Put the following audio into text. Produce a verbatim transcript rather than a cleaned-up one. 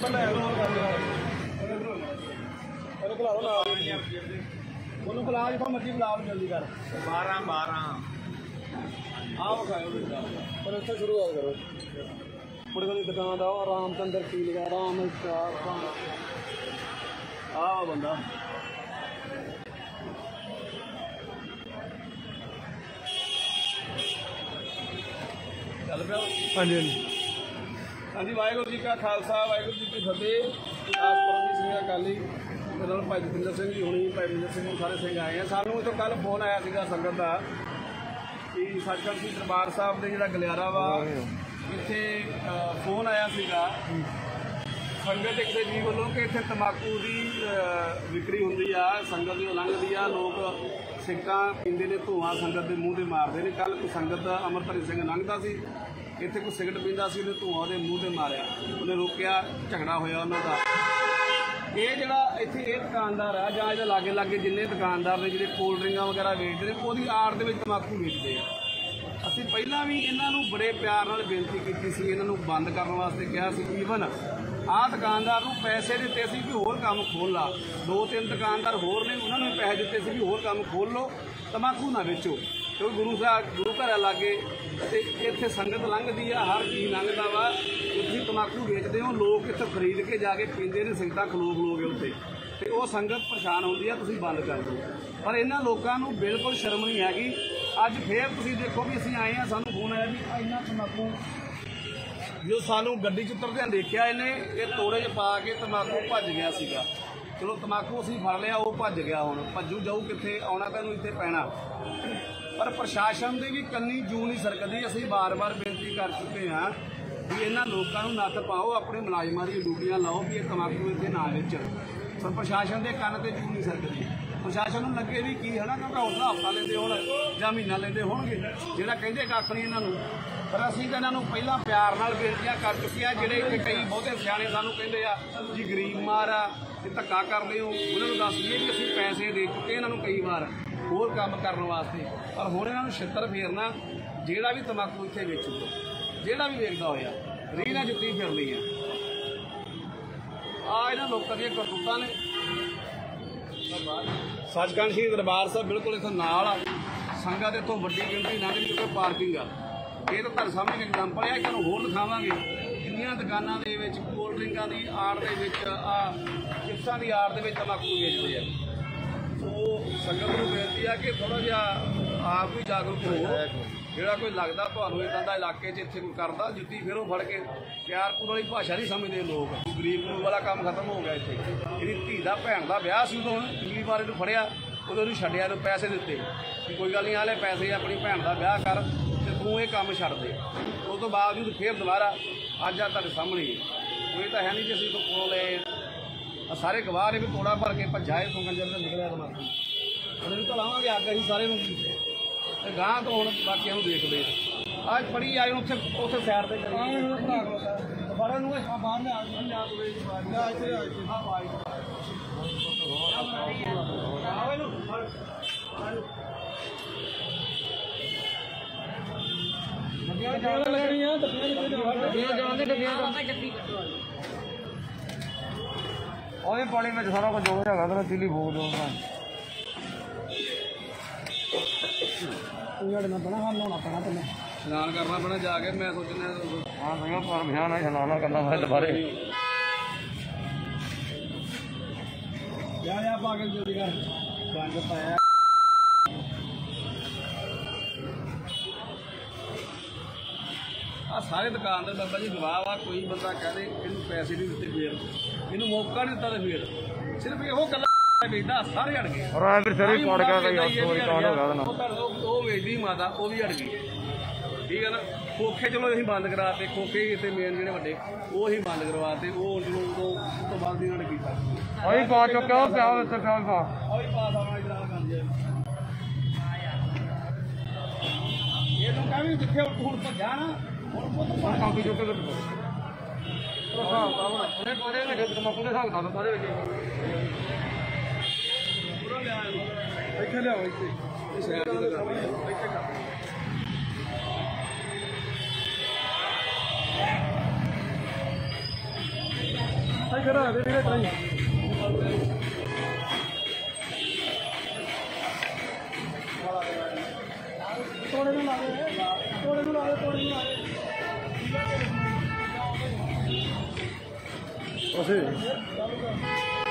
बुला जितना मर्जी बुला जल्दी कर बारह बारह आप खाओ पर इतना शुरू करो मुड़ की दुकान आओ रामचंद्र की लगा राम आओ बंदा चल पे हाँ जी हाँ जी वाहिगुरू जी का खालसा वाहिगुरू जी की फतेह आस परमजीत सिंह अकाली मेरे भाई जतिंदर सिंह जी होनी भाई विंदर सिंह सारे सिंह आए हैं सानू इतों कल फोन आया सीगा संगत का कि सचखंड श्री दरबार साहब के जिहड़ा गलियारा वा इत्थे फोन आया सीगा संगत एक जी वालों कि इत्थे तंबाकू की विक्री हुंदी आ संगत जो लंघदी आ लोग सिगरटां पींदे ने धुआं संगत के मूँह से मारते हैं कल कोई संगत अमरधारी सिंह लंघदा सी इत्थे कोई सिगरट पींदा सी उन्हें धुआं उहदे मूँह से मारिया उन्हें रोकिया झगड़ा होया उन्हां दा ये जरा इत्थे ये दुकानदार है जां इहदे लागे लागे जिन्ने दुकानदार ने जिहड़े कोल्ड ड्रिंकां वगैरह वेचदे ने उहदी आड़ दे विच तंबाकू वेचदे आ असीं पहिलां भी इन्हां नूं बड़े प्यार नाल बेनती कीती सी इन्हां नूं बंद करन वास्ते कहा सी ईवन आ दुकानदार नूं पैसे दित्ते सी भी होर काम खोल ला दो तीन दुकानदार होर ने उन्हां नूं पैसे दित्ते सी भी होर काम खोल लो तंबाकू ना बेचो क्योंकि गुरु साहब गुरु घर लागे ते इत्थे संगत लंघदी आ हर चीज़ लंघदा वा तुसीं तंबाकू बेचदे हो लोग इत्थे खरीद के जाके पींदे ने सिगरटां खलो खलो के उत्ते ते ओह संगत परेशान होंदी आ तुसीं बंद कर दो पर इन्हां लोकां नूं बिल्कुल शर्म नहीं हैगी अज फिर तुसीं देखो भी असीं आए हैं सानूं फोन आया भी इन्ना तंबाकू जो सानूं गड्डी च उतरदे देखिया इन्हें ये तोड़े च पा के तंबाकू भज गया सीगा चलो तंबाकू असीं फड़ लिया वो भज गया हुण भज्जू जाऊ कित्थे आउणा तां इत्थे पैना पर प्रशासन के भी कन्नी जू नहीं सरकती असीं बार बार बेनती कर चुके हैं भी इन्हां लोकां नूं नत्थ पाओ अपने मुलाजमां दी ड्यूटियां लाओ भी ये तंबाकू इत्थे ना वेचण पर प्रशासन के कन्न ते जू नहीं सरकती प्रशासन नूं लगे भी की है ना क्योंकि उस हफ्ता लेंदे होण जां महीना लेंदे होणगे जिहड़ा कहिंदे कख नहीं इन्हां नूं पर असीं तां इन्हां नूं पहिलां प्यार नाल बेनतियां कर चुके हैं जिहड़े इत्थे कई बहुते सियाणे सानूं कहिंदे आ जी गरीब मार आ ते धक्का करदे हो उन्हां नूं दस दईए कि असीं पैसे दे चुके इन्हां नूं कई वार होर काम करने वास्ते पर हुण इन्हां नूं छित्तर फेरना जिहड़ा भी तंबाकू इत्थे वेचूगा जिहड़ा भी वेचदा होया रीह नाल जुत्ती फिरनी है आ इन्हां लोकां दीयां करतूतां ने सचखंड श्री दरबार साहब बिल्कुल इत्थों नाल आ संगत इत्थों वड्डी गिणती लंघदी क्योंकि पार्किंग आ ये तो तुहाडे सामने एक एग्जाम्पल है तुहानूं होर दिखावांगे किन्नियां दुकानां दे विच कोल्ड ड्रिंकां दी आड़ दे विच आ चिप्सां दी आड़ दे विच तंबाकू वेचदे आ सो संगत नूं बेनती है कि थोड़ा जिहा आप भी जागरूक हो ਜਿਹੜਾ कोई लगता ਤੁਹਾਨੂੰ इदां दा इलाके च इत्थे कोई करदा जुत्ती फिर ਉਹ फड़ के प्यारपुर वाली भाषा नहीं समझते लोग गरीब ਨੂੰ वाला काम खत्म हो गया इत्थे ਇਹਦੀ ਧੀ ਦਾ ਭੈਣ ਦਾ ਵਿਆਹ ਸੀ ਉਦੋਂ ਪਿਛਲੀ ਵਾਰ ਇਹਨੂੰ ਫੜਿਆ ਉਦੋਂ ਉਹਨੂੰ ਛੱਡਿਆ ਨੂੰ ਪੈਸੇ ਦਿੱਤੇ ਕਿ ਕੋਈ ਗੱਲ ਨਹੀਂ ਆਲੇ ਪੈਸੇ ਆਪਣੀ ਭੈਣ ਦਾ ਵਿਆਹ ਕਰ ਤੇ ਤੂੰ ਇਹ ਕੰਮ ਛੱਡ ਦੇ ਉਸ ਤੋਂ ਬਾਵਜੂਦ ਫਿਰ ਦੁਬਾਰਾ ਅੱਜ ਆ ਤੁਹਾਡੇ ਸਾਹਮਣੇ ਕੋਈ ਤਾਂ ਹੈ ਨਹੀਂ ਕਿ ਅਸੀਂ ਤੋਂ ਕੋਲ ਲਏ ਸਾਰੇ ਗਵਾਹ ਨੇ ਵੀ ਤੋੜਾ ਭਰ ਕੇ ਭੱਜਾ ਇਹ ਤੋਂ ਕੰਜਰ ਦਾ ਨਿਕਲਿਆ ਤਮਾਕੂ ਉਹਨੂੰ ਤਾਂ ਲਾਵਾਂਗੇ ਅੱਗ ਅਸੀਂ ਸਾਰੇ ਨੂੰ ਗਾਂ ਤੋਂ ਹੁਣ ਬਾਕੀਆਂ ਨੂੰ ਦੇਖਦੇ ਅੱਜ ਫੜੀ ਆਏ ਉੱਥੇ ਉੱਥੇ ਸਾਈਡ ਤੇ ਫੜਨ ਨੂੰ ਬਾਹਰ ਨੇ ਆ ਜਾ ਕੇ ਜਾ ਇੱਥੇ ਆ ਬਾਈ ਆਵੇ ਨੂੰ ਡੱਬੀਆਂ ਜਾਣ ਲੱਗਣੀਆਂ ਡੱਬੀਆਂ ਜਾਣ ਦੇ ਡੱਬੀਆਂ ਦਾ ਜੱਦੀ ਕੱਟੋ ਉਹਦੇ ਪਾਣੀ ਵਿੱਚ ਸਾਰਾ ਕੁਝ ਜੋੜ ਹੈਗਾ ਤਾਂ ਦਿੱਲੀ ਭੋਗ ਦੋ स्नान करना पैना जाके मैं सोचना हाँ संगा पर ध्यान है स्नान करना है दोबारे यार आप आगे जल्दी कर बांध पाया आ सारे दुकानदार बाबा जी गवाह वा कोई बंदा कह दे इन्हू पैसे नहीं दिते फिर इन्हू मौका नहीं दिता फिर सिर्फ इहो गल वेचदा सारे हट गए और फिर सारे पड़ गया स्टोरी कांड हो गया वो वेचदी माता वो भी हट गई ठीक है ना खोखे चलो असीं बंद कराते खोखे इतने मेन जिहड़े वड्डे वो ही बंद करवाते वो चलो उदों उस तो बाद इन्होंने कीता ओही पा चुक्या वो प्या विच प्या पा ओही पा सारा इधर कर दिया ये लोग कह भी जिथे हुण भज्जा ना हुण पुੱਤ काफी चुके ते हां बाबा ने कोरे ने तंबाकू दे हिसाब नाल सारे विच ਇੱਥੇ ਲਿਆਓ ਇੱਥੇ ਇਹ ਸ਼ਹਿਰ ਦੀ ਲਗਾ ਇੱਥੇ ਕਰ ਕਰਾ ਦੇ ਵੀਰੇ ਟਰਾਈ ਤੋੜੇ ਨੂੰ ਲਾ ਦੇ ਤੋੜੇ ਨੂੰ ਲਾ ਦੇ ਤੋੜੇ ਨੂੰ ਲਾ ਦੇ ਅਸੀਂ